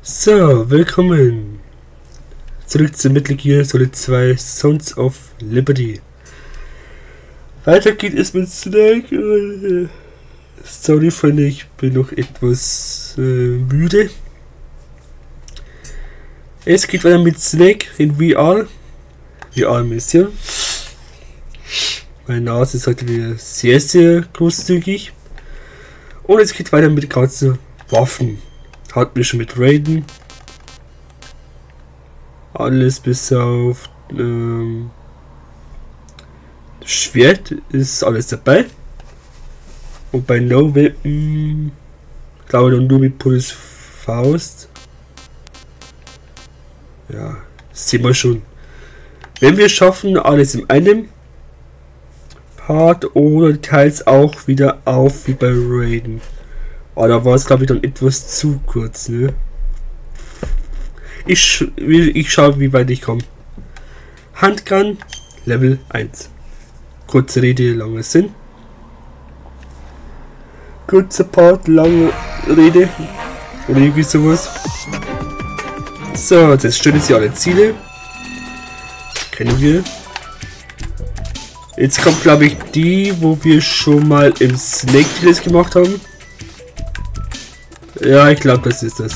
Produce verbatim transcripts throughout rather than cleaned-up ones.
So, willkommen zurück zu Metal Gear Solid zwei Sons of Liberty. Weiter geht es mit Snake. Äh, sorry, Freunde, ich bin noch etwas äh, müde. Es geht weiter mit Snake in V R. V R-Mission. Meine Nase ist heute wieder sehr, sehr großzügig. Und es geht weiter mit den ganzen Waffen. Hat mich schon mit Raiden. Alles bis auf ähm, das Schwert ist alles dabei. Und bei No Weapon glaube ich nur mit Puls Faust. Ja, das sehen wir schon. Wenn wir schaffen, alles in einem Part oder teils auch wieder auf wie bei Raiden. Oh, da war es glaube ich dann etwas zu kurz, ne? Ich, ich schaue, wie weit ich komme. Handgun, Level eins. Kurze Rede, langer Sinn. Kurzer Part, lange Rede. Oder irgendwie sowas. So, das stellen sie alle Ziele. Kennen wir. Jetzt kommt glaube ich die, wo wir schon mal im Snake Tales gemacht haben. Ja, ich glaube, das ist das.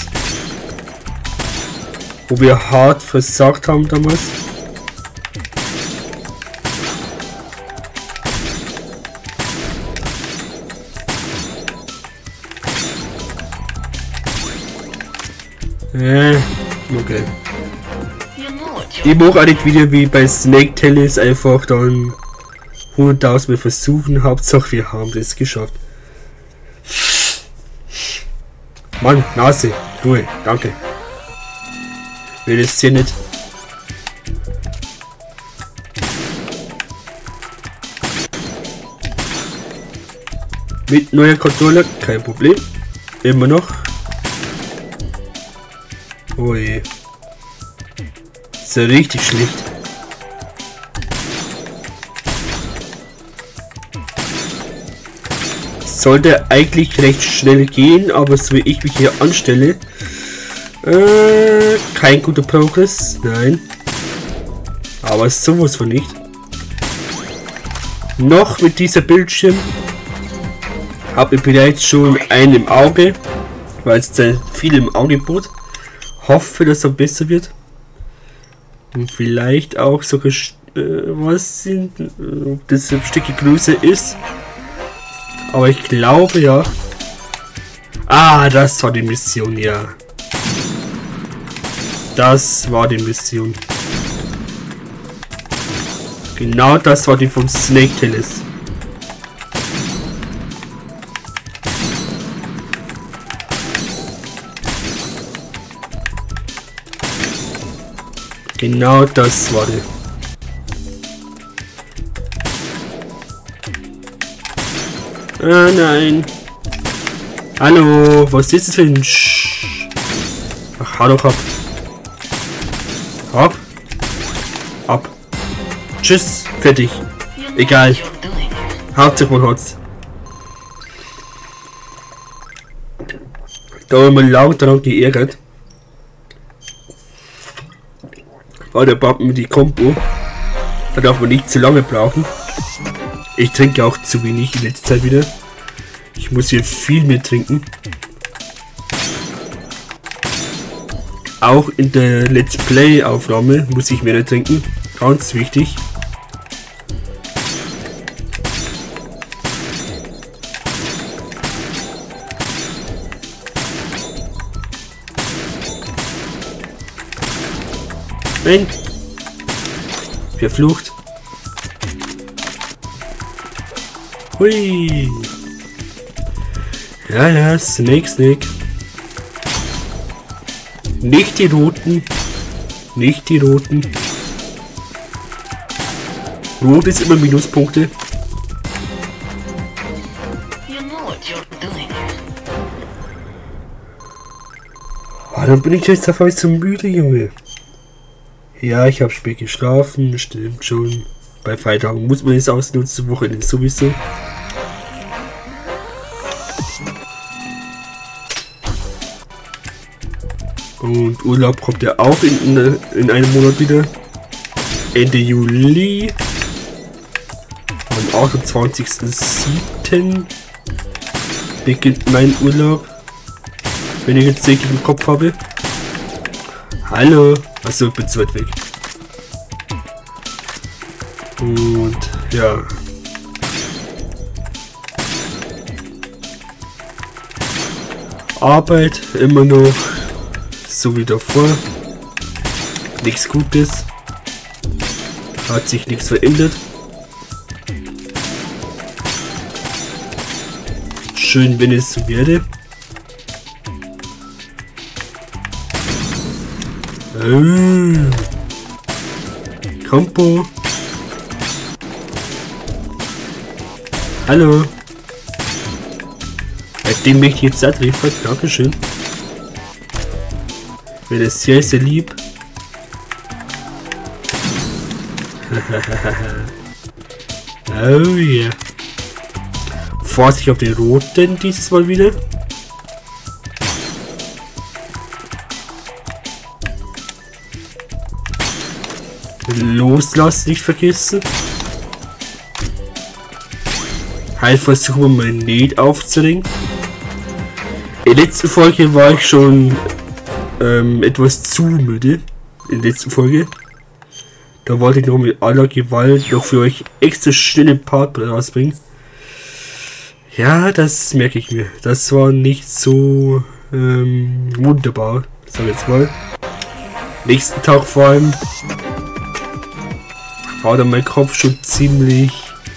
Wo wir hart versagt haben damals. Äh, okay. Ich mache eigentlich wieder wie bei Snake Tales einfach dann hunderttausend Mal versuchen. Hauptsache wir haben das geschafft. Mann, Nase, Ruhe, danke. Will das hier nicht. Mit neuer Controller, kein Problem. Immer noch. Oh je. Ist ja richtig schlecht. Sollte eigentlich recht schnell gehen, aber so wie ich mich hier anstelle, äh, kein guter Progress, nein, aber sowas von nicht. Noch mit dieser Bildschirm habe ich bereits schon einen im Auge, weil es viel im Angebot. Hoffe, dass er besser wird und vielleicht auch sogar äh, was sind, ob das ein Stückchen größer ist. Aber ich glaube ja. Ah, das war die Mission, ja. Das war die Mission. Genau das war die von Snake Tales. Genau das war die. Ah nein. Hallo, was ist das für ein Sch... Ach, hallo, hab. Hab. Ab. Tschüss, fertig. Egal. Hauptsache man hat's. Da haben wir laut daran geärgert. Oh, der baut mir die Kombo. Da darf man nicht zu lange brauchen. Ich trinke auch zu wenig in letzter Zeit wieder. Ich muss hier viel mehr trinken. Auch in der Let's Play Aufnahme muss ich mehr trinken. Ganz wichtig. Nein. Verflucht. Hui. Ja, ja, Snake, Snake. Nicht die roten. Nicht die roten. Rot ist immer Minuspunkte. Oh, dann bin ich jetzt einfach so müde, Junge. Ja, ich habe spät geschlafen, stimmt schon. Bei Freitagen muss man es ausnutzen, Wochenende sowieso. Und Urlaub kommt ja auch in, in, in einem Monat wieder. Ende Juli. Am achtundzwanzigsten siebten beginnt mein Urlaub. Wenn ich jetzt richtig im Kopf habe. Hallo. Achso, ich bin zu weit weg. Und ja. Arbeit immer noch so wie davor. Nichts Gutes. Hat sich nichts verändert. Schön, wenn es so werde. Ähm. Kompo. Hallo. Dem möchte ich jetzt satt liefern. Dankeschön. Wäre das sehr, sehr lieb. Oh yeah. Vorsicht auf den roten dieses Mal wieder. Loslassen nicht vergessen. Halt versuchen wir mal nicht aufzuringen. In der letzten Folge war ich schon ähm, etwas zu müde. In der letzten Folge. Da wollte ich noch mit aller Gewalt noch für euch extra schnelle Part rausbringen. Ja, das merke ich mir. Das war nicht so ähm, wunderbar. Sag jetzt mal. Nächsten Tag vor allem war dann mein Kopf schon ziemlich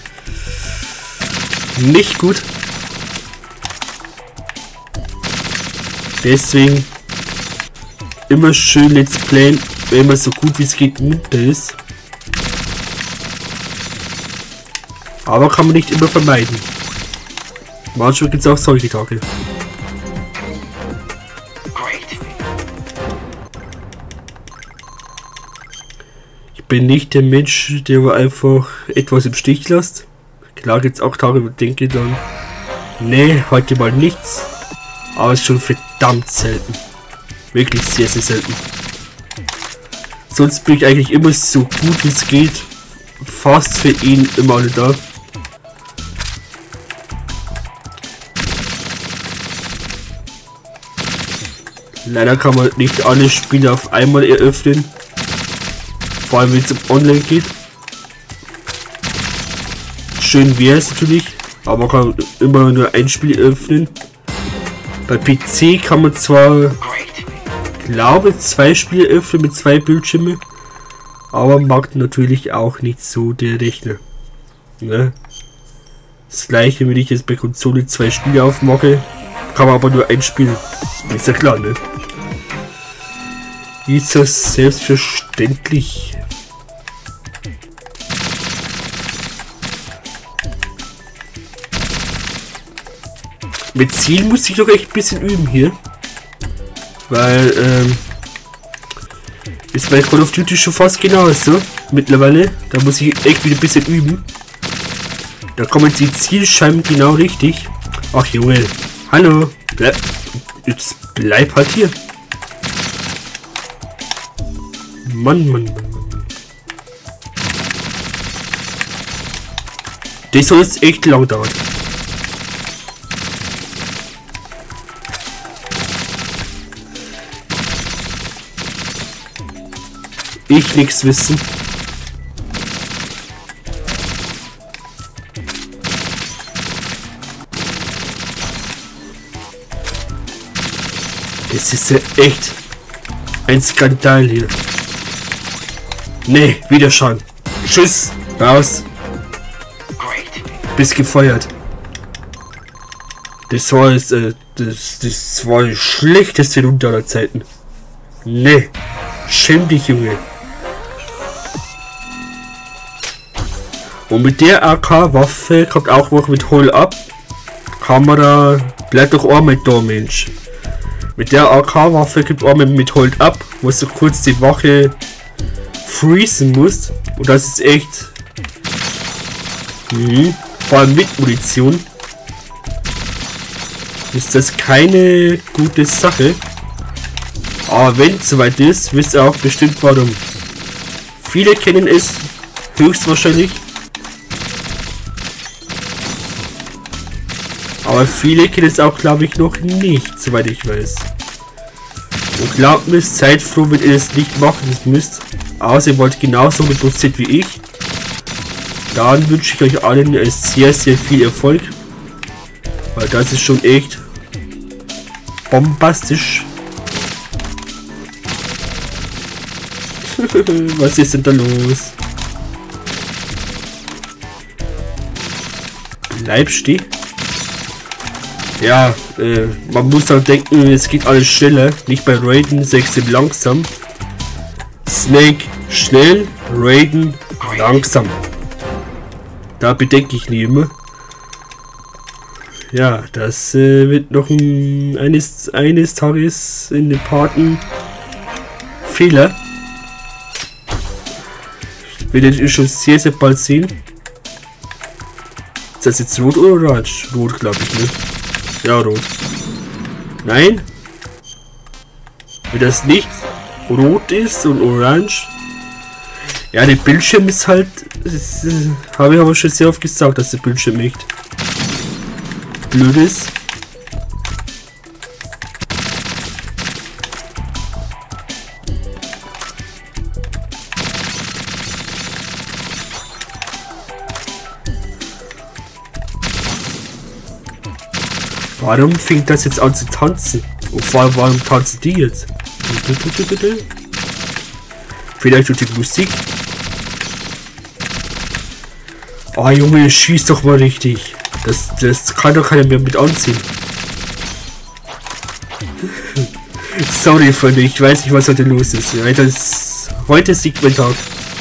nicht gut. Deswegen immer schön Let's Playen, wenn man so gut wie es geht munter ist. Aber kann man nicht immer vermeiden. Manchmal gibt es auch solche Tage. Ich bin nicht der Mensch, der einfach etwas im Stich lässt. Klar gibt es auch Tage, wo ich denke dann, nee, heute mal nichts. Aber es ist schon verdammt selten. Wirklich sehr, sehr selten. Sonst bin ich eigentlich immer so gut wie es geht. Fast für ihn immer alle da. Leider kann man nicht alle Spiele auf einmal eröffnen. Vor allem wenn es um Online geht. Schön wäre es natürlich, aber man kann immer nur ein Spiel öffnen. Bei P C kann man zwar, glaube zwei Spiele öffnen mit zwei Bildschirmen, aber mag natürlich auch nicht so der Rechner. Ne? Das gleiche, wenn ich jetzt bei Konsole zwei Spiele aufmache, kann man aber nur ein Spiel. Ist ja klar, ne? Ist das selbstverständlich. Mit Ziel muss ich doch echt ein bisschen üben hier. Weil, ähm, ist bei Call of Duty schon fast genauso. Mittlerweile. Da muss ich echt wieder ein bisschen üben. Da kommen die Zielscheiben genau richtig. Ach Junge. Hallo. Bleib, jetzt bleib halt hier. Mann, Mann, Mann, Mann. Das soll jetzt echt lang dauern. Ich nichts wissen. Das ist ja echt ein Skandal hier. Nee, wieder schon. Tschüss, raus. Bist gefeuert. Das war jetzt, äh, das, das war die schlechteste Runde aller Zeiten. Nee, schäm dich, Junge. Und mit der A K-Waffe kommt auch noch mit Hol ab. Kamera, bleib doch auch mit da, Mensch. Mit der A K-Waffe gibt auch mit Hold ab, wo du kurz die Wache freezen musst. Und das ist echt. Mh, vor allem mit Munition. Ist das keine gute Sache. Aber wenn es soweit ist, wisst ihr auch bestimmt warum. Viele kennen es höchstwahrscheinlich. Aber viele kennen es auch, glaube ich, noch nicht, soweit ich weiß. Und glaubt mir, seid froh, wenn ihr es nicht machen müsst. Außer ihr wollt genauso interessiert wie ich. Dann wünsche ich euch allen sehr, sehr viel Erfolg. Weil das ist schon echt bombastisch. Was ist denn da los? Bleib stehen. Ja, äh, man muss auch denken, es geht alles schneller. Nicht bei Raiden sechs langsam. Snake schnell, Raiden langsam. Da bedenke ich nie immer. Ja, das äh, wird noch ein, eines, eines Tages in den Parten Fehler. Werdet ihr schon sehr, sehr bald sehen. Ist das jetzt rot oder orange? Rot, glaube ich, ne? Ja, rot. Nein. Wenn das nicht rot ist und orange. Ja, der Bildschirm ist halt. Das, äh, habe ich aber schon sehr oft gesagt, dass der Bildschirm nicht blöd ist. Warum fängt das jetzt an zu tanzen? Und vor allem, warum tanzen die jetzt? Vielleicht durch die Musik. Ah, Junge, schieß doch mal richtig. Das, das kann doch keiner mehr mit anziehen. Sorry, Freunde, ich weiß nicht, was heute los ist. Heute ist, heute ist Siegmentag.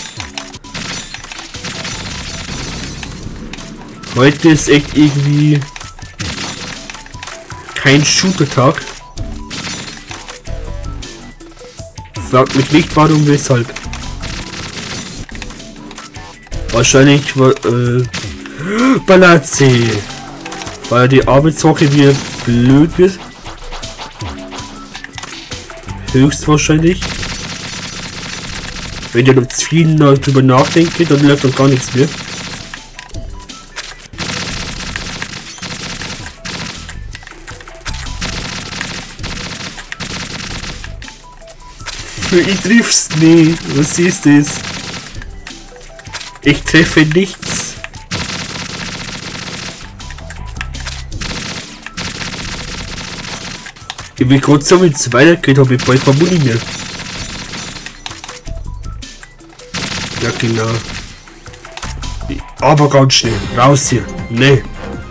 Heute ist echt irgendwie kein Shooter-Tag. Fragt mich nicht, warum, weshalb. Wahrscheinlich war äh, Balazzi, weil die Arbeitswoche wieder blöd wird. Höchstwahrscheinlich. Wenn ihr noch zu viel darüber nachdenkt, dann läuft dann gar nichts mehr. Ich triff's nie. Was ist das? Ich treffe nichts. Ich will gerade so, wenn es weitergeht, habe ich bald keine Muni mehr. Ja, genau. Aber ganz schnell. Raus hier. Nee.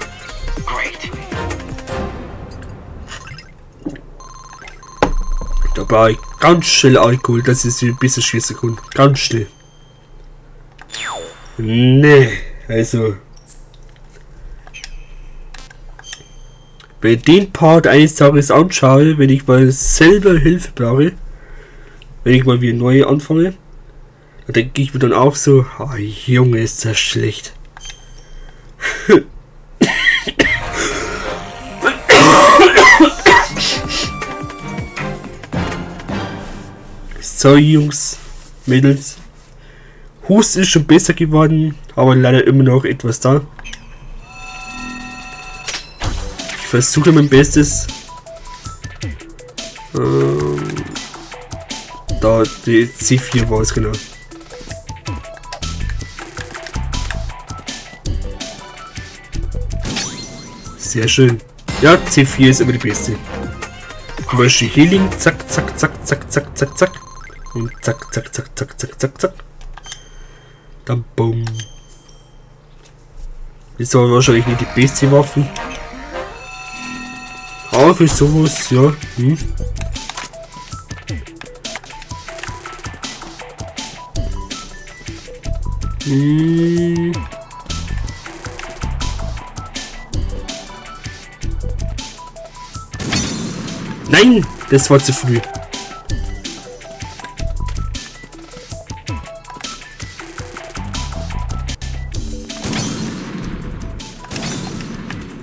Da brauche ich ganz schnell Alkohol, dass ich ein bisschen schießen kann. Ganz schnell. Nee, also. Wenn ich den Part eines Tages anschaue, wenn ich mal selber Hilfe brauche, wenn ich mal wieder neu anfange, dann denke ich mir dann auch so, oh, Junge, ist das schlecht. So, Jungs, Mädels. Hust ist schon besser geworden, aber leider immer noch etwas da. Ich versuche mein Bestes. Ähm, da, die C vier war es genau. Sehr schön. Ja, C vier ist immer die beste. Zum Beispiel Healing, zack, zack, zack, zack, zack, zack, zack. Und zack, zack, zack, zack, zack, zack, zack. Dann bumm. Ist aber wahrscheinlich nicht die beste Waffe. Aber für sowas, ja. Hm. Hm. Nein, das war zu früh.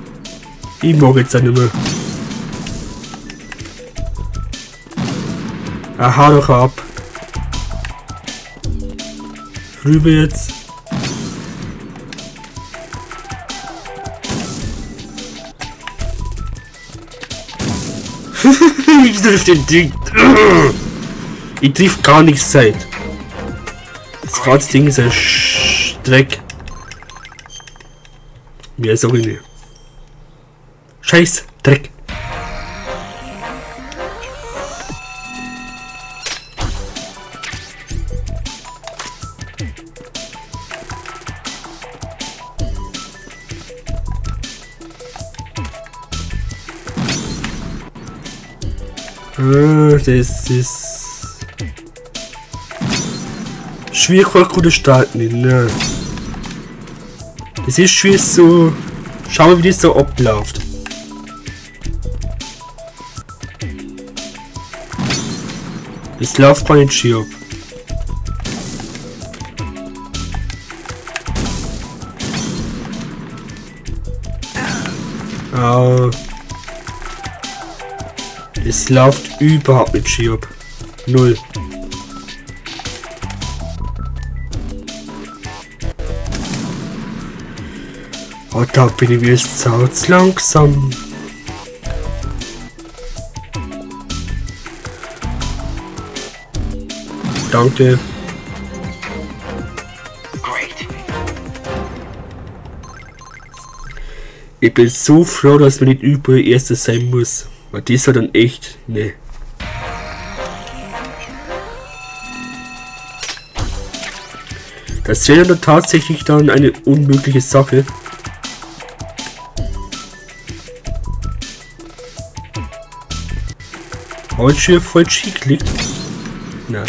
Ich mag jetzt auch nicht mehr. Ah, hau doch ab. Rüber jetzt. Ich triff den Ding. Ich triff gar nichts Zeit. Das Radzding ist ein Dreck. Mehr sag ich nicht. Scheiß Dreck. Ah, das ist schwierig, gute starten. Ne? Das ist schwierig so. Schauen wir, wie das so abläuft. Es läuft gar nicht schief ab. Ah. Es läuft überhaupt nicht schief ab. Null. Oh, da bin ich jetzt zu langsam. Danke. Ich bin so froh, dass man nicht überall Erster sein muss. Weil das war dann echt, ne. Das wäre dann tatsächlich dann eine unmögliche Sache. Heute schon voll schick liegt. Na.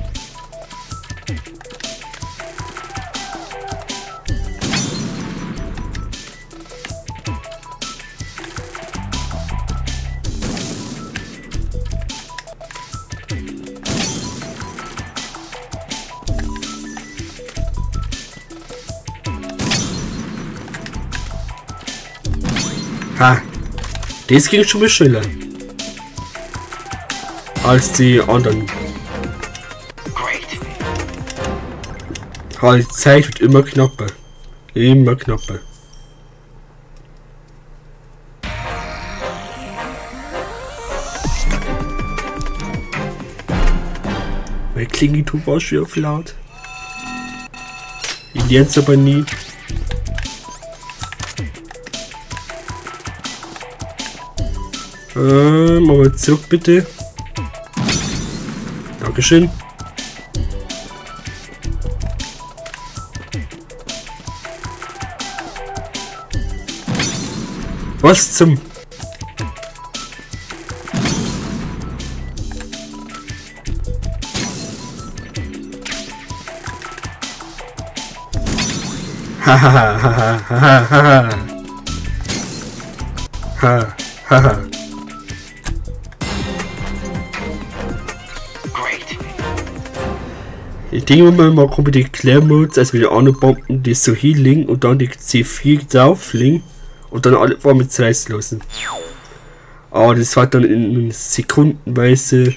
Ha, das ging schon mal schneller als die anderen. Ha, die Zeit wird immer knapper. Immer knapper. Mein Klingeltuch war schon auf laut. Ich lern's aber nie. Ähm, mal zurück bitte. Dankeschön. Was zum... Hahaha. Ha, haha. Ich denke mal, man kommt mit den Claire-Modes, also mit den anderen Bomben, die so hier liegen und dann die C vier drauf liegen und dann alle vor mit zerreißen lassen. Aber das war dann in Sekundenweise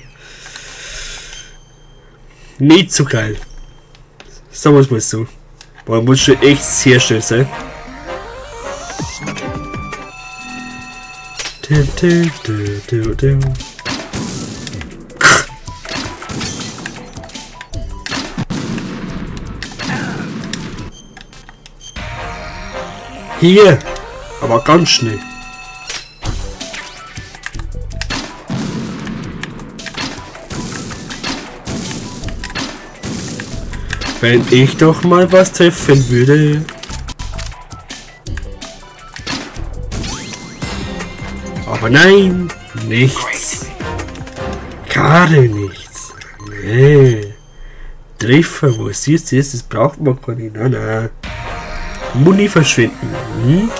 nicht so geil. Sagen wir es mal so. Man muss schon echt sehr schnell sein. Du, du, du, du, du. Hier, aber ganz schnell. Wenn ich doch mal was treffen würde. Aber nein, nichts. Gerade nichts. Nee. Treffer, wo siehst du jetzt? Das braucht man gar nicht. Nein, nein. Muni verschwinden. Hm?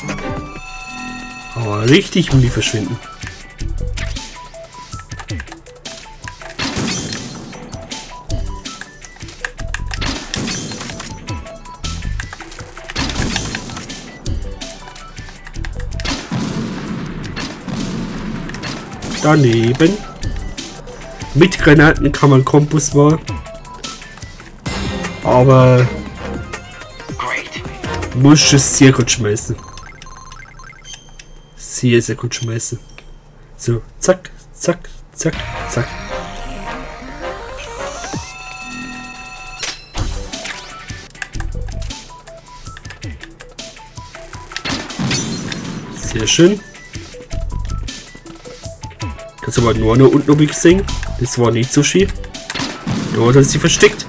Aber richtig Muni verschwinden. Daneben. Mit Granaten kann man Kombos machen. Aber muss es sehr gut schmeißen. Sehr, sehr gut schmeißen. So, zack, zack, zack, zack. Sehr schön. Das aber nur noch unten gesehen. Das war nicht so schief. Da hat er sie versteckt.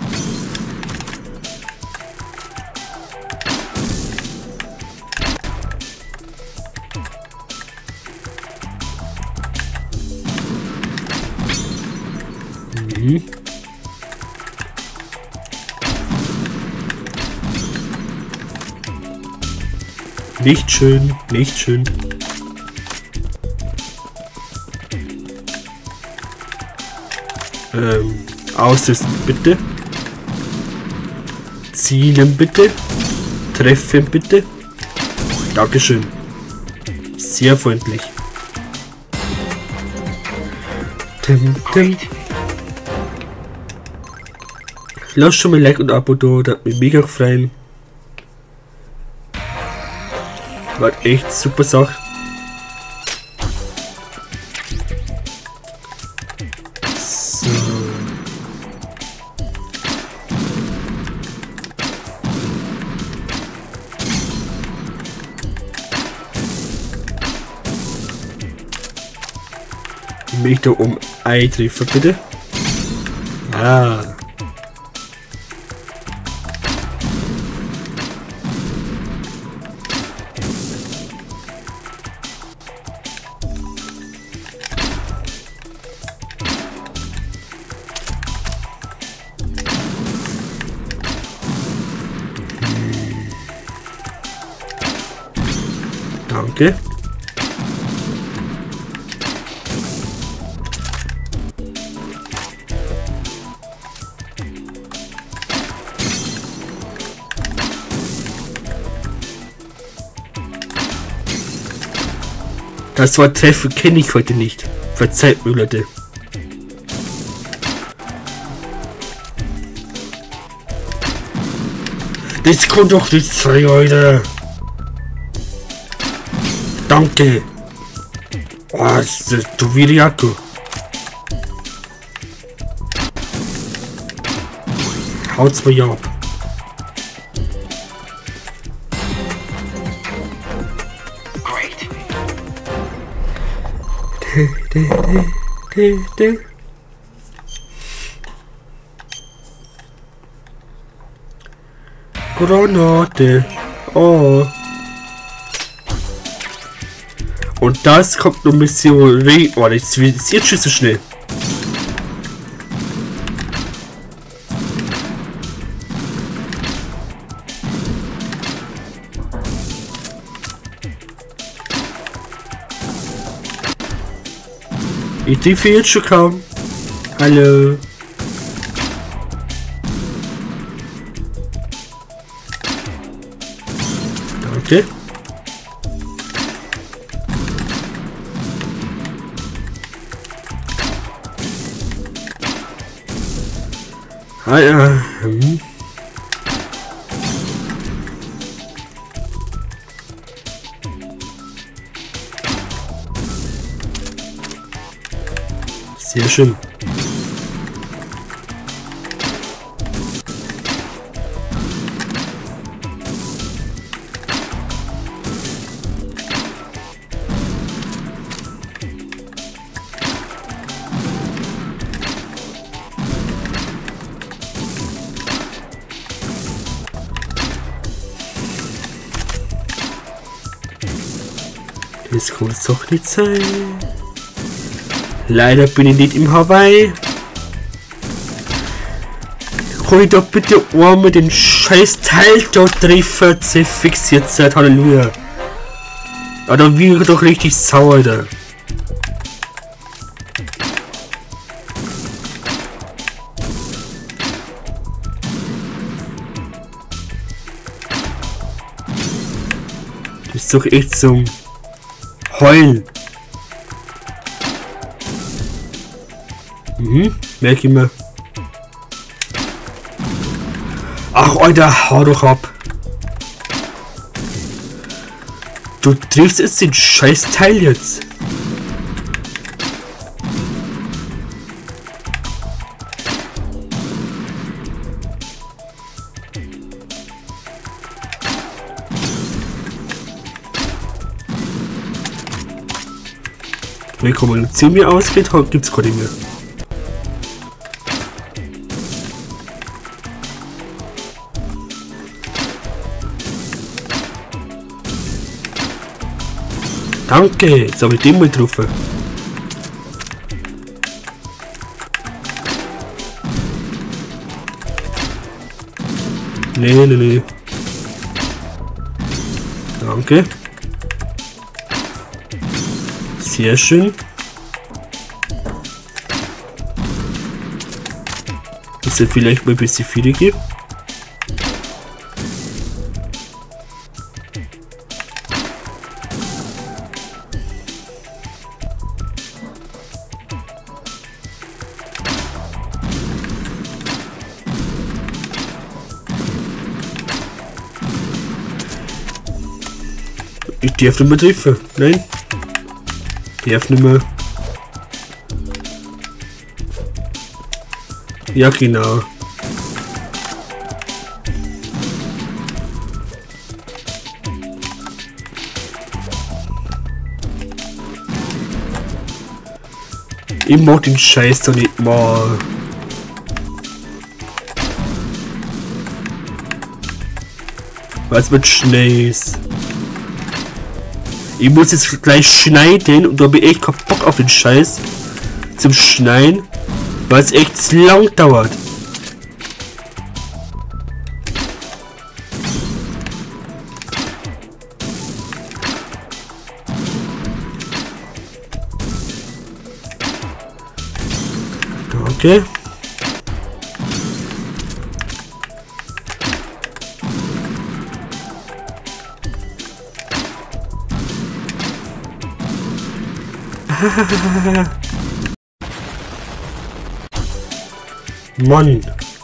Mhm. Nicht schön, nicht schön. Ähm, auslösen bitte. Zielen bitte. Treffen bitte. Dankeschön. Sehr freundlich. Tim, tim. Lass schon mal ein Like und ein Abo da, das hat mich mega gefreut. War echt super Sache. So. Ich möchte um ein Treffer bitte. Ah. Danke. Das Wort Treffen kenne ich heute nicht. Verzeiht mir, Leute. Das kommt doch nicht sein, Leute. Danke. Oh, das ist du Viriato. Haut's mir ja ab. De, de, de, de. Granate. Oh. Und das kommt noch ein bisschen re. Oh, das ist jetzt schon so schnell. Ich treffe jetzt schon kaum. Hallo. Danke. Ah ja. Hm. Sehr schön. Das kann es doch nicht sein. Leider bin ich nicht im Hawaii. Kann ich doch bitte einmal den scheiß Teil da treffen? Sie fixiert seid, Halleluja. Aber da wäre doch richtig sauer da. Das ist doch echt zum Heulen. Mhm. Merk ich mir. Ach, Alter, hau doch ab. Du triffst jetzt den scheiß Teil jetzt. Wenn Kommunikation mir ausgeht, gibt es keine mehr. Danke, jetzt habe ich den mal getroffen. Nee, nee, nee. Danke. Sehr schön. Dass es vielleicht mal ein bisschen viele gibt. Ich darf nicht mehr treffen. Nein. Ich darf nicht mehr. Ja, genau. Ich mag den Scheiß doch nicht mal. Was mit Schnees? Ich muss jetzt gleich schneiden und da habe ich echt keinen Bock auf den Scheiß zum Schneiden, weil es echt lang dauert. Okay. Mann.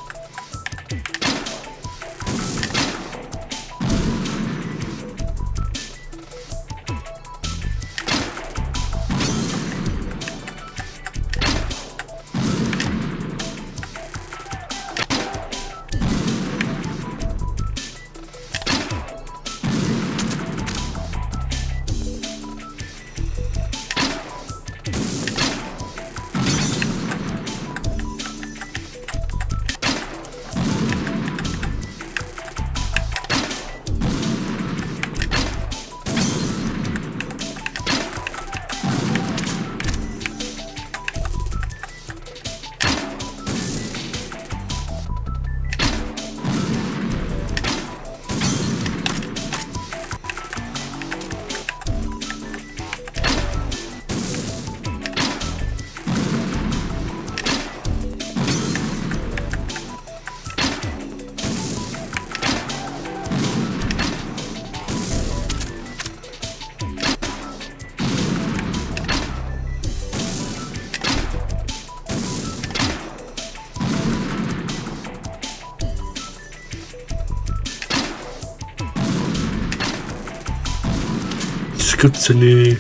Das gibt's ja nicht.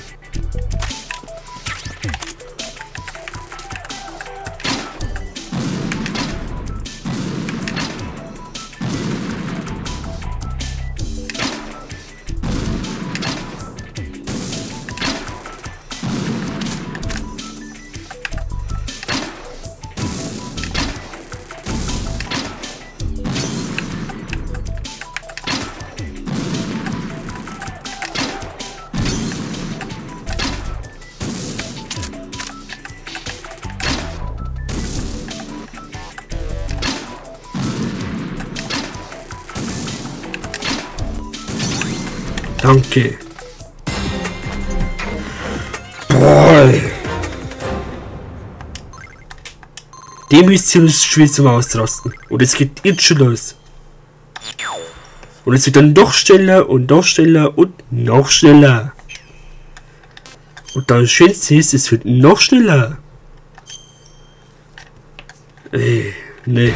Danke. Boah. Die Mission ist schwer zum Ausrasten. Und es geht jetzt schon los. Und es wird dann noch schneller und noch schneller und noch schneller. Und das Schönste ist, es wird noch schneller. Ey, nee.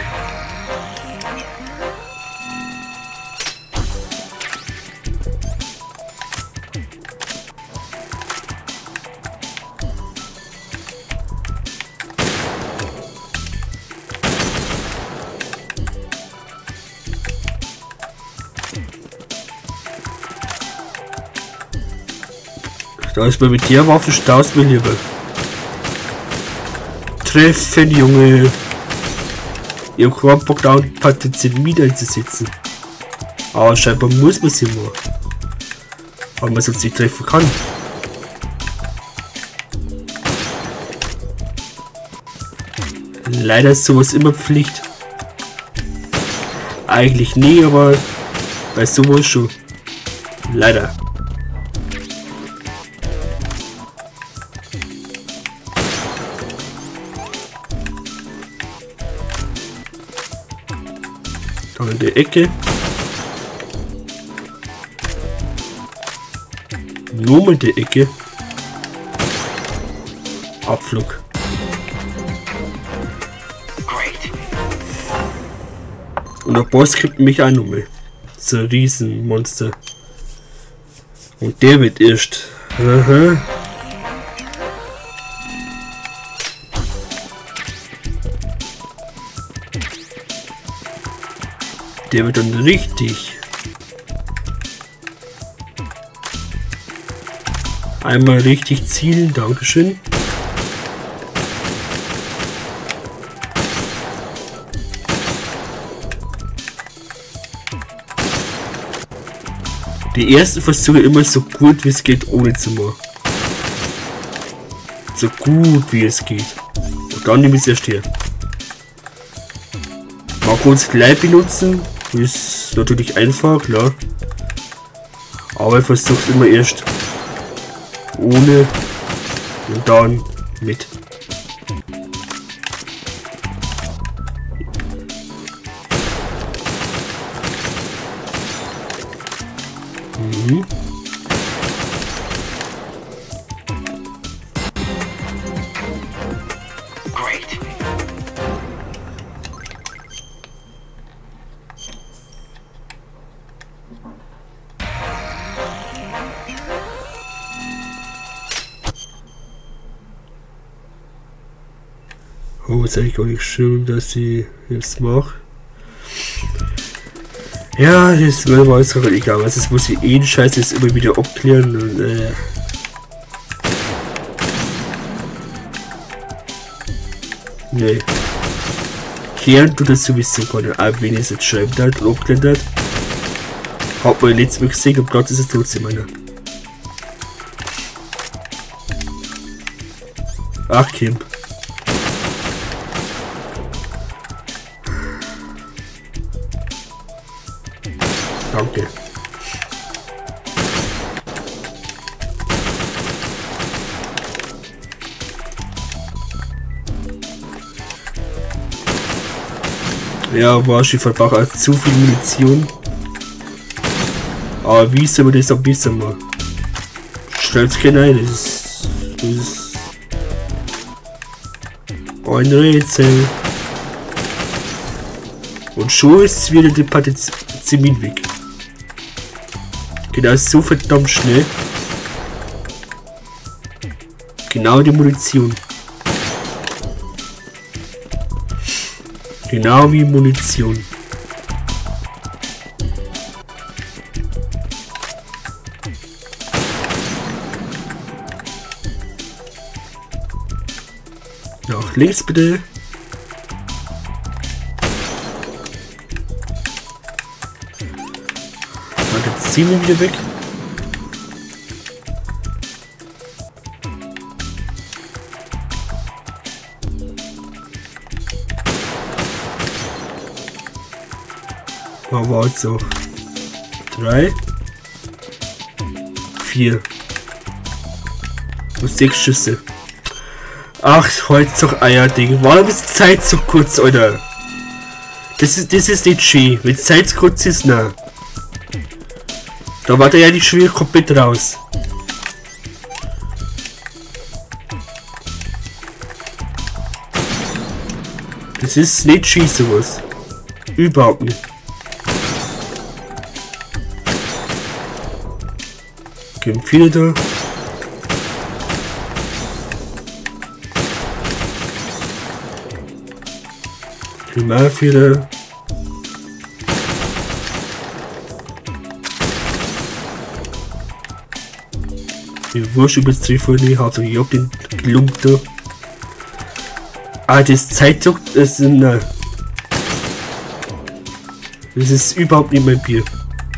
Da ist man mit der Waffe staust mir lieber. Treffen, Junge. Ich hab keinen Bock da ein paar Zentimeter einzusetzen. Aber scheinbar muss man sie mal. Weil man sonst nicht treffen kann. Leider ist sowas immer Pflicht. Eigentlich nie, aber bei sowas schon. Leider. Da in der Ecke. Nur mit der Ecke. Abflug. Und der Boss kriegt mich auch noch mal. So ein Riesenmonster. Und der wird erst. Aha. Der wird dann richtig. Einmal richtig zielen, Dankeschön. Die ersten Versuche immer so gut wie es geht, ohne zu machen. So gut wie es geht. Und dann nehme ich es erst her. Mal kurz gleich benutzen. Ist natürlich einfach, klar. Aber ich versuche es immer erst ohne und dann mit. Mhm. Oh, ist eigentlich gar nicht schön, dass ich jetzt mache. Ja, das war jetzt gerade egal. Also das muss ich eh den Scheiß jetzt immer wieder abklären und äh nee. Kehren tut das sowieso gar nicht, auch wenn ich es jetzt schreibt hat und abklärt hat. Hat man letztes Mal gesehen, und Platz ist es trotzdem einer. Ach, Kim. Danke. Ja, war schon verbraucht zu viel Munition. Aber wie soll man das am besten machen? Schreibt's keine ein, das ist, das ist ein Rätsel. Und schon ist wieder die Partizipien weg. Genau, so verdammt schnell. Genau die Munition. Genau wie Munition. Nach links bitte. Jetzt ziehen wir wieder weg. Aber jetzt auch drei, vier und sechs Schüsse. Ach, heute doch Eierding. Warum ist die Zeit so kurz, Alter? Das ist, das ist nicht schön. Wenn die Zeit so kurz ist, na. Da war der ja die Schwere komplett raus. Es ist nicht schießen was. Überhaupt nicht. Geben viele da. Geben auch viele. Die Wurst übertrifft nicht, hat ich hab den Klump da. Ah, das Zeitdruck, das ist nein. Das ist überhaupt nicht mein Bier.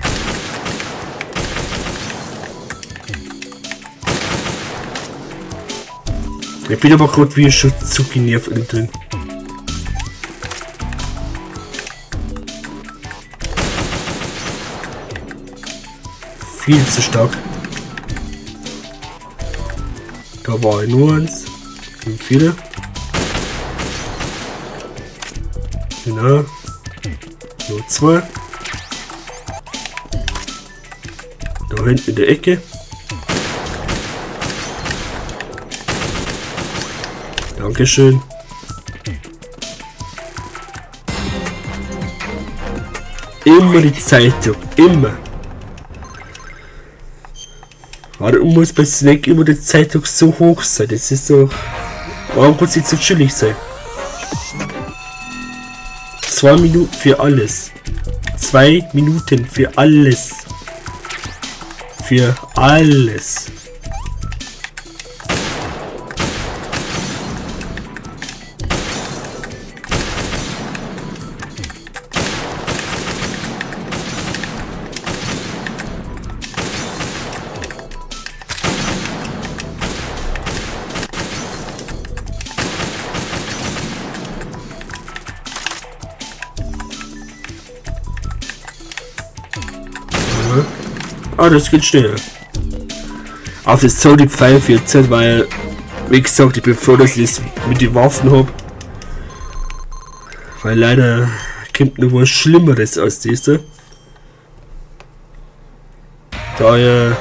Ich bin aber gerade wie schon zu genervt innen drin. Viel zu stark. Da war nur eins. Und viele. Genau. Nur zwei. Da hinten in der Ecke. Dankeschön. Immer die Zeitung. Immer. Warum muss bei Snack immer die Zeitung so hoch sein? Das ist so. Warum kann sie so chillig sein? Zwei Minuten für alles. Zwei Minuten für alles. Für alles. Ah, das geht schneller. Auf das Sony Pfeil vierzehn, weil, wie gesagt, ich bin froh, dass ich das mit den Waffen habe. Weil leider kommt noch was Schlimmeres als diese. Daher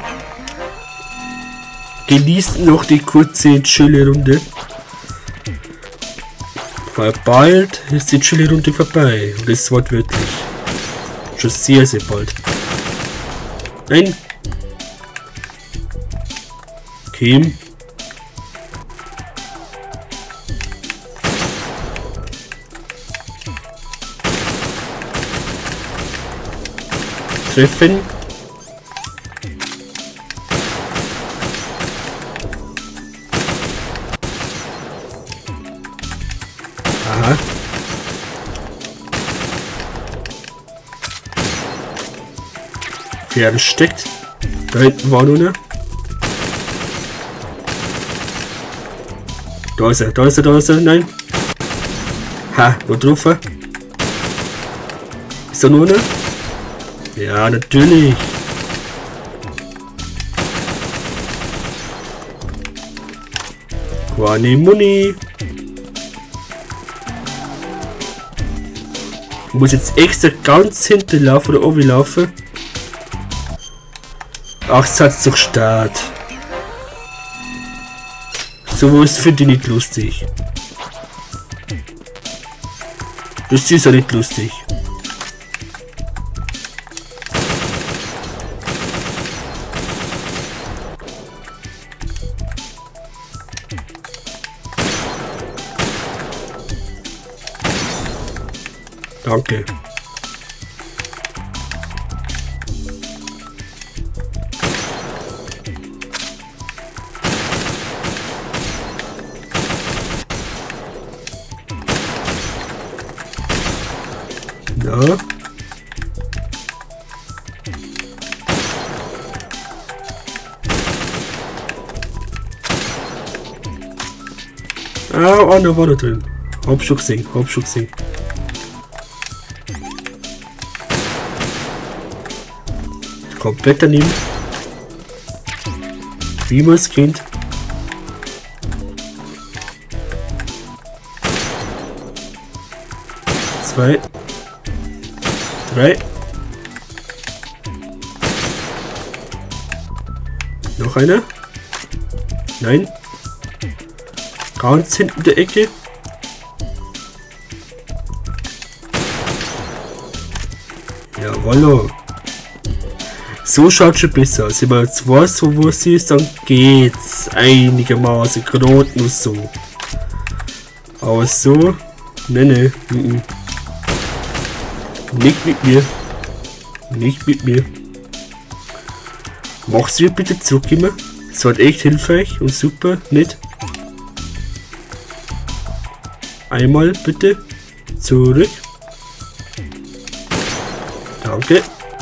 genießt noch die kurze Chili-Runde. Weil bald ist die Chili-Runde vorbei. Und das ist wortwörtlich. Schon sehr, sehr bald. Nein. Kim. Treffen. Aha. Versteckt. Da hinten war nur eine. Da ist er, da ist er, da ist er, nein. Ha, wo drauf? Ist da nur eine? Ja, natürlich. Quani Muni. Ich muss jetzt extra ganz hinten laufen oder oben laufen. Ach, Satz doch Start. Sowas finde ich nicht lustig. Das ist ja nicht lustig. Danke. Ja. Ah, einer war da drin. Hab schon gesehen, hab schon gesehen. Komplett daneben. Wie man es kennt. Zwei. Drei. Noch einer. Nein. Ganz hinten der Ecke. Jawollo. So schaut schon besser aus. Wenn man jetzt weiß, wo sie ist, dann geht's einigermaßen gerade nur so. Aber so, ne, ne, ne. Nicht mit mir. Nicht mit mir. Machst du bitte zurück immer? Das war echt hilfreich und super, nicht? Einmal bitte zurück. Danke.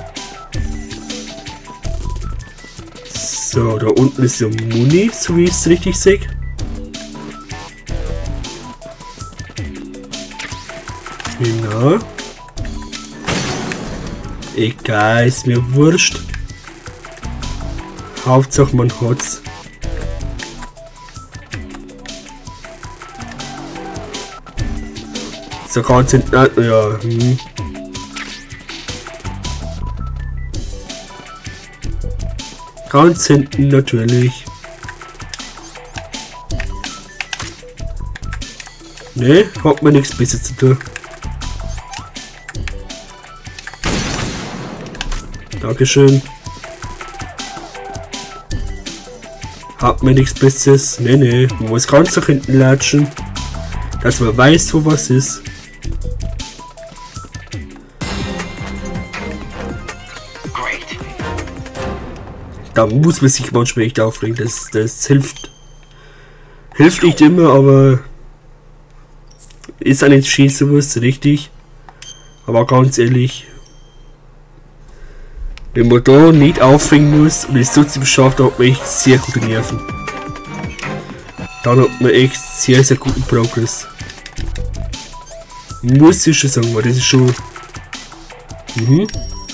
So, da unten ist der Muni, so wie ich es richtig sehe. Genau. Egal, ist mir wurscht. Hauptsache man hat's. So ganz hinten, ja, hm. Ganz hinten natürlich. Ne, hat mir nichts besser zu tun. Dankeschön. Hat mir nichts Besseres. Ne, ne, man muss ganz nach hinten latschen, dass man weiß, wo was ist. Da muss man sich manchmal echt aufregen, das, das hilft. Hilft nicht immer, aber ist ein Entschieden sowas, richtig. Aber ganz ehrlich, wenn man da nicht aufregen muss und es trotzdem schafft, dann hat man echt sehr gute Nerven. Dann hat man echt sehr, sehr guten Progress. Muss ich schon sagen, weil das ist schon... Mhm.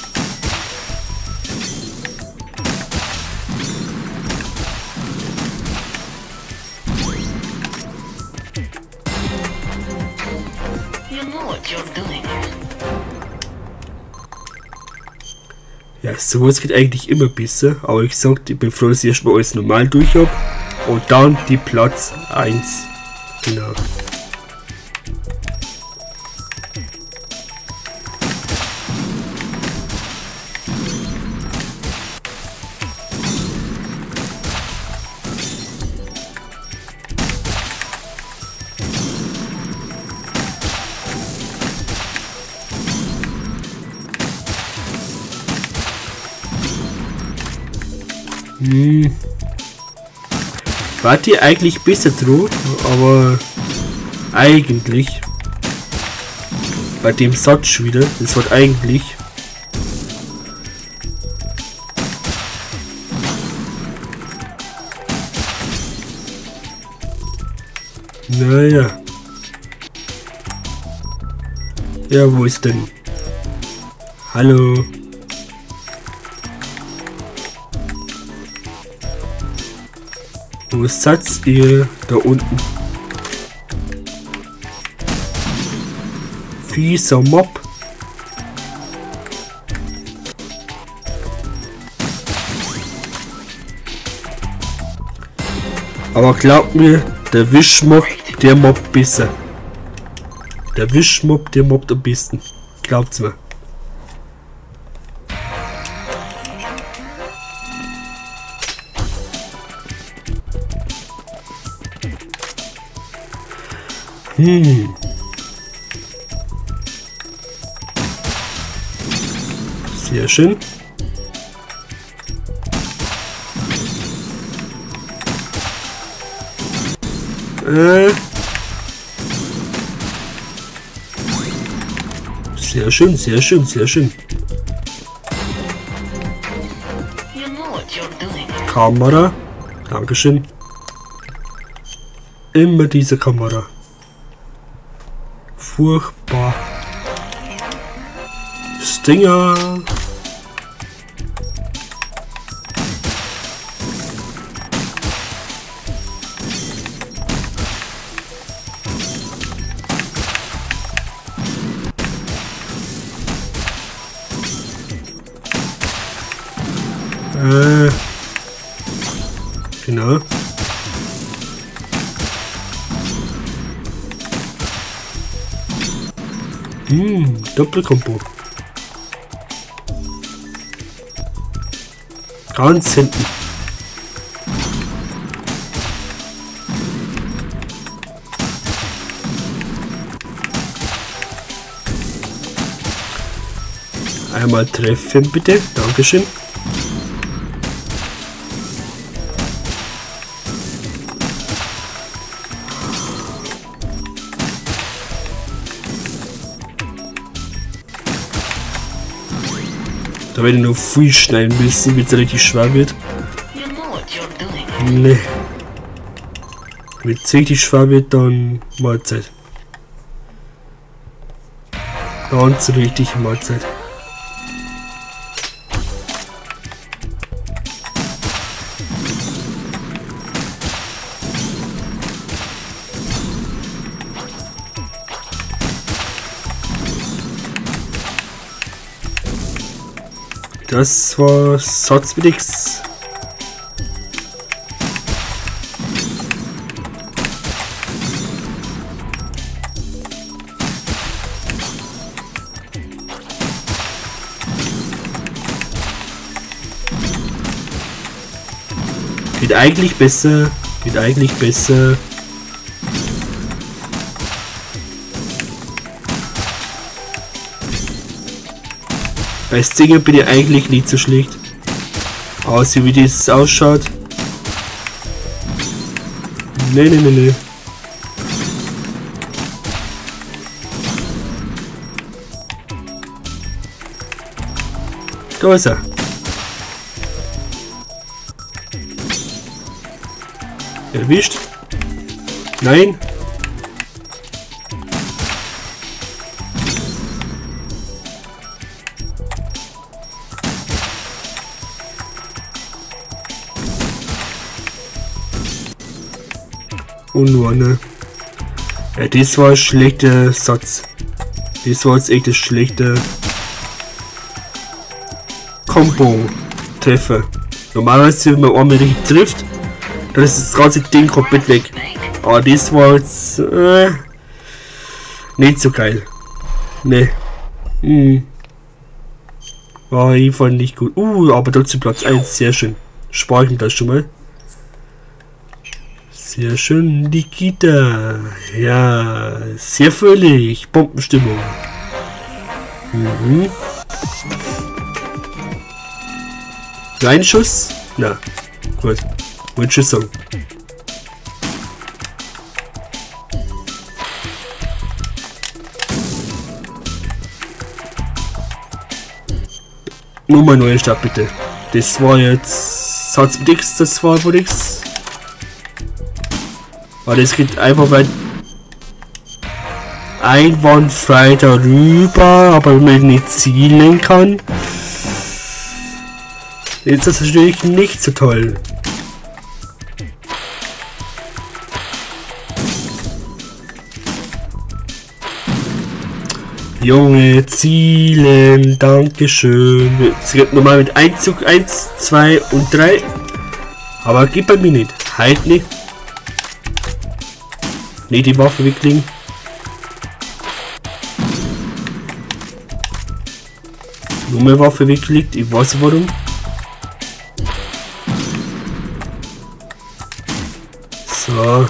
Ja, sowas geht eigentlich immer besser, aber ich sagte, bevor ich erstmal alles normal durch habe und dann die Platz eins. Genau. Hm. Wart ihr eigentlich besser drauf, aber eigentlich bei dem Satz wieder, das wird eigentlich naja. Ja, wo ist denn? Hallo. Wo seid ihr? Da unten. Fieser Mob. Aber glaubt mir, der Wischmob, der mobbt besser. Der Wischmob, der mobbt am besten. Glaubt's mir. Hm. Sehr schön. Äh. Sehr schön, sehr schön, sehr schön. Kamera. Dankeschön. Immer diese Kamera. Furchtbar. Stinger. Äh. Genau. Hm, Doppelkombo. Ganz hinten. Einmal treffen bitte. Dankeschön. Da werde ich noch viel schneiden müssen, bis es richtig schwer wird. Ne. Wenn es richtig schwer wird, dann Mahlzeit. Ganz richtig Mahlzeit. Das war sonst mit nix. Geht eigentlich besser. Geht eigentlich besser. Bei Stinger bin ich eigentlich nicht so schlecht. Außer wie das ausschaut. Ne, ne, ne, ne. Da ist er. Erwischt? Nein. Und nur eine. Ja, das war ein schlechter Satz. Das war jetzt echt ein schlechter Combo-Treffer. Normalerweise, wenn man einmal richtig trifft, dann ist das ganze Ding komplett weg. Aber das war jetzt äh, nicht so geil. Ne. Hm. War jedenfalls nicht gut. Uh, aber trotzdem Platz eins. Sehr schön. Spare ich mir das schon mal. Sehr schön, Nikita. Ja, sehr fröhlich. Bombenstimmung. Mhm. Kleinen Schuss? Na, gut. Und Tschüss sagen. Nur mal neue Start bitte. Das war jetzt. Satz mit X, das war wohl nichts. Aber das geht einfach weit einwandfrei darüber, aber wenn man nicht zielen kann, ist das natürlich nicht so toll. Junge, zielen, dankeschön. Es geht normal mit Einzug eins, zwei und drei. Aber geht bei mir nicht. Halt nicht. Ne, die Waffe weglegen. Nur mehr Waffe weggelegt, ich weiß nicht warum. So.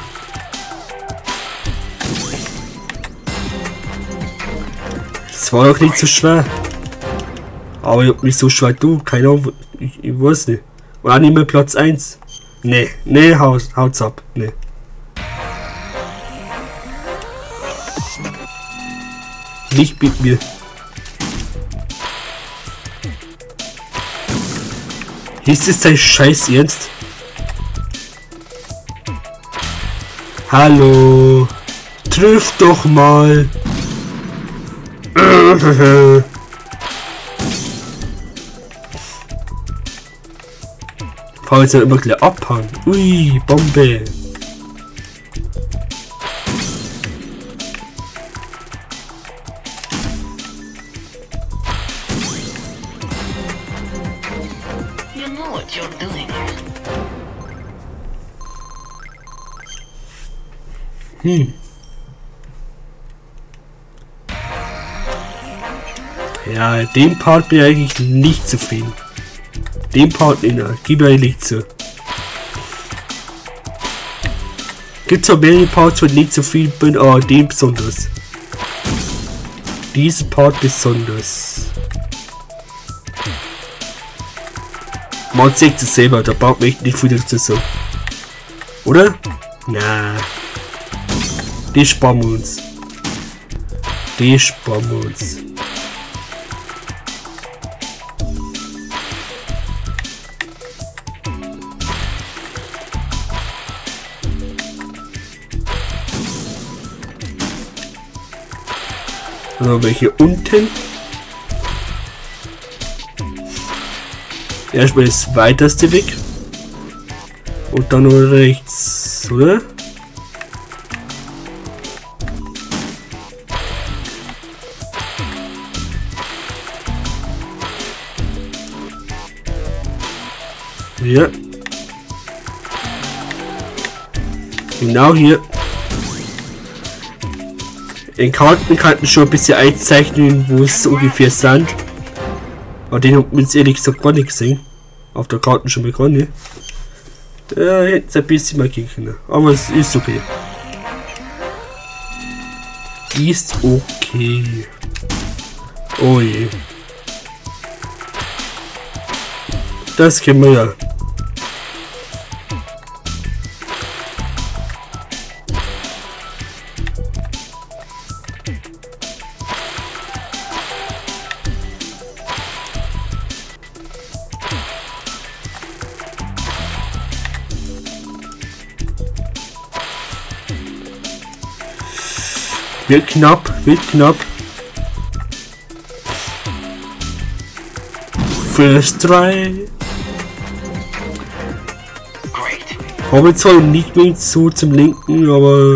Das war auch nicht so schwer. Aber ich hab nicht so schwer, du, keine Ahnung, ich, ich weiß nicht. Oder nicht mehr Platz eins. Ne, ne, haut, haut's ab, ne. Nicht mit mir. Ist das dein Scheiß Ernst? Hallo. Triff doch mal. Fahr jetzt halt immer gleich abhauen. Ui, Bombe. Hm. Ja, dem Part bin ich eigentlich nicht zufrieden. Den Part nicht. Gib mir nicht zu. Gibt es auch mehrere Parts, wo ich nicht so viel bin, aber den besonders. Diesen Part besonders. Man sieht es selber, da braucht man echt nicht viel dazu sagen. Oder? Na. Die sparen wir uns. Die sparen wir uns. Also welche unten? Erstmal das weiteste weg. Und dann nur rechts, oder? Ja. Genau hier. In Karten kann man schon ein bisschen einzeichnen, wo es ungefähr sind. Aber den hat man jetzt ehrlich gesagt gar nicht gesehen. Auf der Karte schon mal gar nicht. Ja, jetzt ein bisschen mal gehen können. Aber es ist okay. Ist okay. Oh je. Das kennen wir ja. Wird knapp, wird knapp. First try. Habe zwar nicht mehr so zum Linken, aber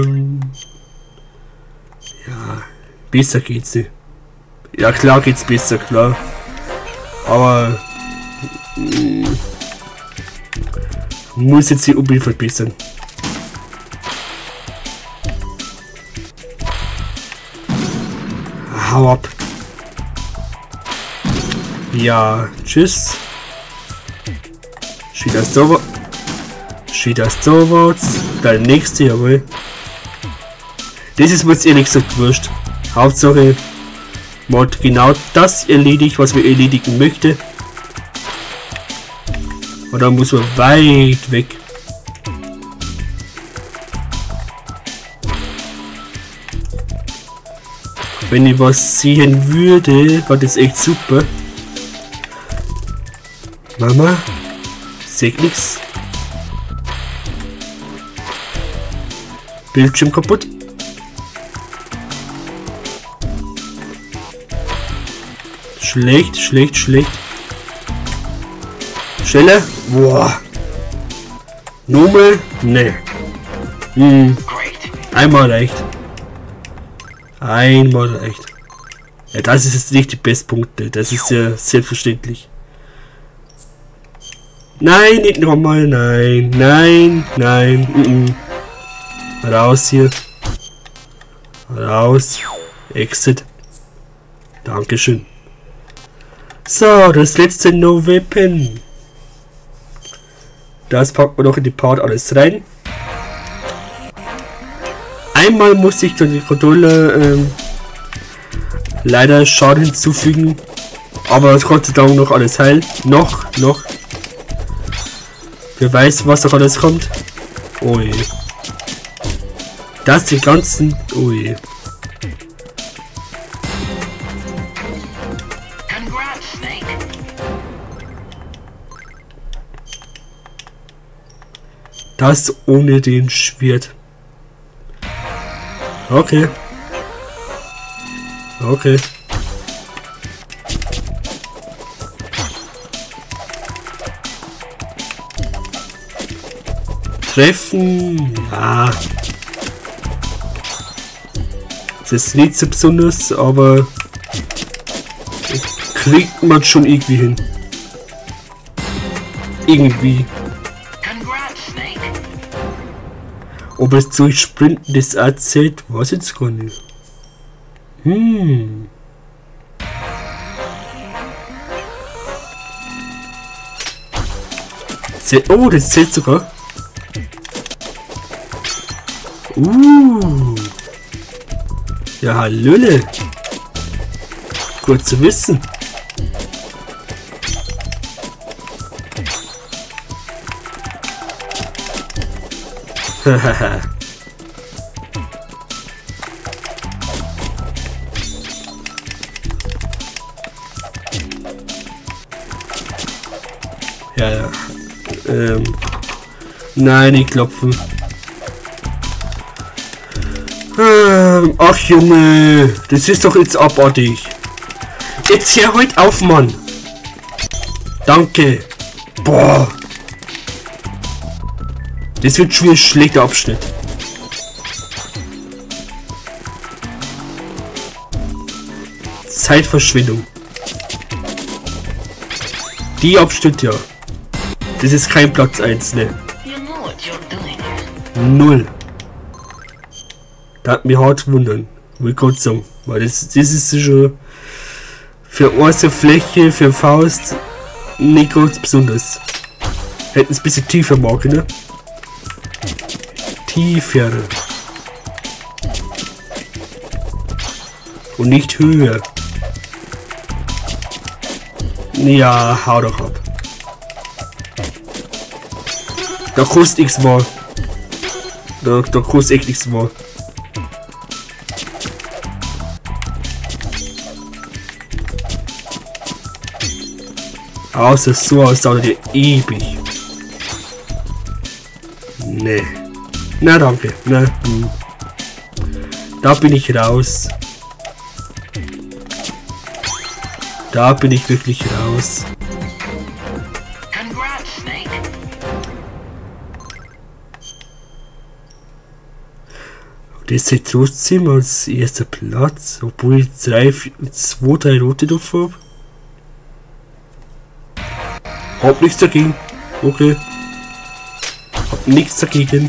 ja, besser geht's nicht. Ja klar geht's besser, klar. Aber mh, muss jetzt die unbedingt verbessern. Hau ab. Ja, tschüss. Steht das so. Steht das so. Der nächste, jawohl. Das ist mir jetzt ehrlich gesagt wurscht. Hauptsache, man hat genau das erledigt, was man erledigen möchte. Und dann muss man weit weg. Wenn ich was sehen würde, war das echt super. Mama, seht nix. Bildschirm kaputt. Schlecht, schlecht, schlecht. Schneller. Boah. Nummer? Ne. Hm. Einmal reicht. Einmal reicht. Ja, das ist jetzt nicht die Bestpunkte. Das ist ja selbstverständlich. Nein, nicht nochmal. Nein, nein, nein. Mm -mm. Raus hier. Raus. Exit. Dankeschön. So, das letzte No Weapon. Das packt man noch in die Part alles rein. Einmal musste ich dann die Controller ähm, leider Schaden hinzufügen, aber Gott sei Dank noch alles heil. Noch, noch. Wer weiß, was noch alles kommt. Oh je. Das die ganzen. Oh je. Das ohne den Schwert. Okay. Okay. Treffen. Ja. Das ist nicht so besonders, aber kriegt man schon irgendwie hin. Irgendwie. Ob es durch Sprinten das erzählt, weiß jetzt gar nicht. Hm. Zählt, oh, das zählt sogar. Uh. Ja, hallöle. Gut zu wissen. Hahaha. Ja, ja. Ähm. Nein, die klopfen. Ähm, ach Junge, das ist doch jetzt abartig. Jetzt hör heute auf, Mann. Danke. Boah. Das wird schon ein schlechter Abschnitt. Zeitverschwendung. Die Abschnitt, ja. Das ist kein Platz eins, ne. Null. Da hat mich hart wundern. Will Gott sagen. Weil das, das ist schon für erste Fläche, für Faust nicht ganz besonders. Hätten es ein bisschen tiefer machen, ne? Tiefer. Und nicht höher. Ja, hau doch ab. Da kostet nichts mal. Da, da kostet echt nichts mal. Außer so aus dauert ihr ewig. Nee. Na danke. Na, hm. Da bin ich raus. Da bin ich wirklich raus. Das ist trotzdem als erster Platz, obwohl ich drei, zwei, drei rote drauf habe. Hab nichts dagegen. Okay. Hab nichts dagegen.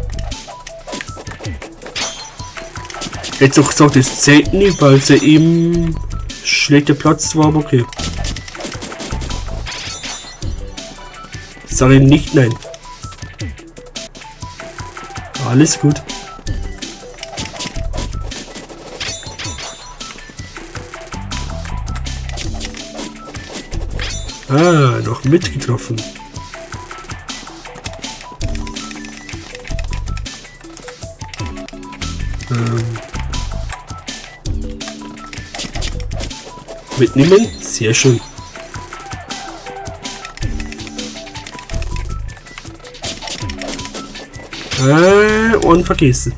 Jetzt auch gesagt, das zählt nicht, weil sie eben schlechter Platz war, aber okay. Sag ihm nicht nein. Alles gut. Ah, noch mitgetroffen. Ähm. Mitnehmen? Sehr schön. Äh, und vergessen.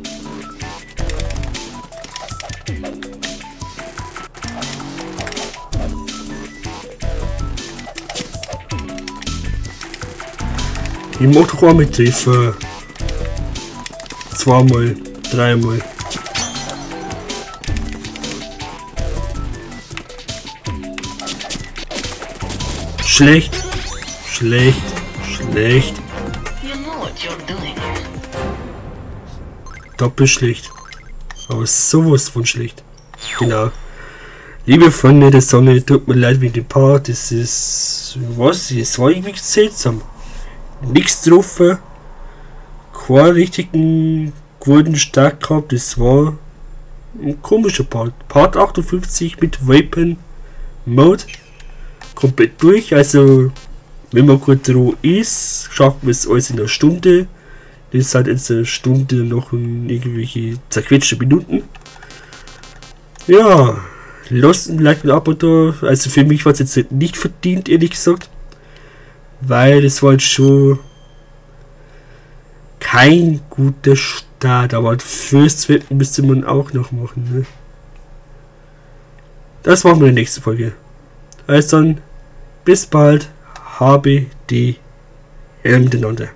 Ich mach doch auch mit Treffer. Zweimal, dreimal. Schlecht, schlecht, schlecht. Doppelt schlecht. Aber sowas von schlecht. Genau. Liebe Freunde der Sonne, tut mir leid wegen dem Part. Das ist. Was? Es war irgendwie seltsam. Nichts drauf. Keinen richtigen guten Start gehabt. Das war ein komischer Part. Part achtundfünfzig mit Weapon Mode. Komplett durch. Also, wenn man gut roh ist, schafft man es alles in einer Stunde. Das ist halt jetzt eine Stunde noch in irgendwelche zerquetschte Minuten. Ja, lasst ein Like und ein Abo da. Also für mich war es jetzt nicht verdient, ehrlich gesagt. Weil es war halt schon kein guter Start. Aber fürs Wetten müsste man auch noch machen. Ne? Das machen wir in der nächsten Folge. Also dann, bis bald. Habe die Helm miteinander.